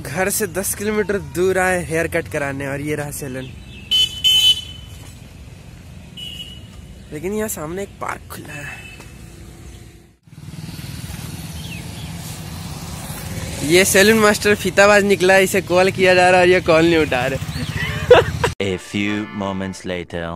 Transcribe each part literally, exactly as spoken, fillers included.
घर से दस किलोमीटर दूर आए हेयर कट कराने और ये रहा सैलून। लेकिन यहाँ सामने एक पार्क खुला है। ये सैलून मास्टर फीताबाज निकला, इसे कॉल किया जा रहा है और ये कॉल नहीं उठा रहे। A few moments later.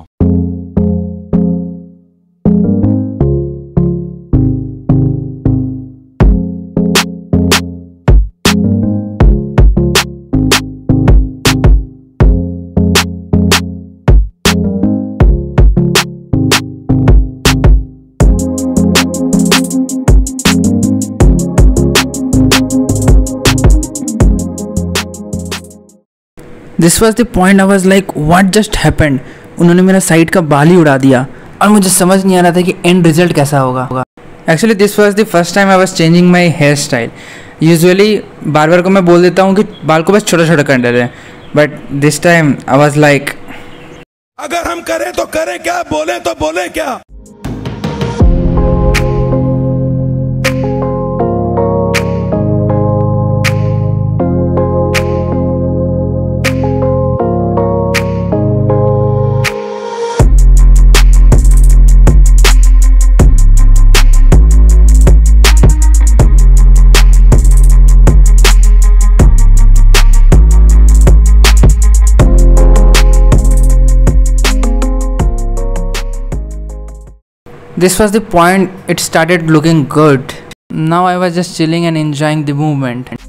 This was the point. I was like what just happened. उन्होंने मेरा साइड का बाल ही उड़ा दिया और मुझे समझ नहीं आ रहा था कि एंड रिजल्ट कैसा होगा। Actually this was the first time I was changing my hair style. Usually barber को मैं बोल देता हूँ कि बाल को बस छोटा छोटा कर दे रहे हैं, but this time I was like अगर हम करें तो करें क्या, बोले तो बोले क्या। This was the point. It started looking good. Now I was just chilling and enjoying the movement.